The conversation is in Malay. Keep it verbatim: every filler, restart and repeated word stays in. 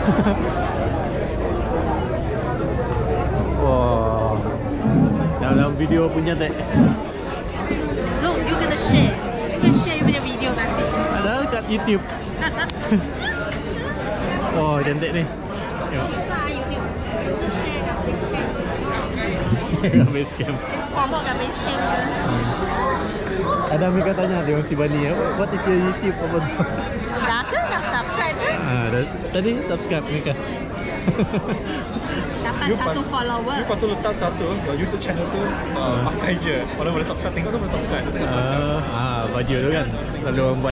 Wow. Dalam video punya teh. Zul, you kena share. You kena share you punya video nanti. Ada kat YouTube. Oh, cantik ni. Tengok. Besar YouTube. You share kat Basecamp. Kat Basecamp. Promote kat Basecamp. Ada mereka tanya dia orang si Bani, what is your YouTube apa tu? Dah ke? Dah subscribe ke? Ah, dah, tadi subscribe mereka. Dapat You satu pat- follower. You patut letak satu uh, YouTube channel tu uh, pakai je. Orang boleh subscribe, tengok tu boleh subscribe. Dia tengah belajar. Ah, ah, baju tu kan. Selalu orang buat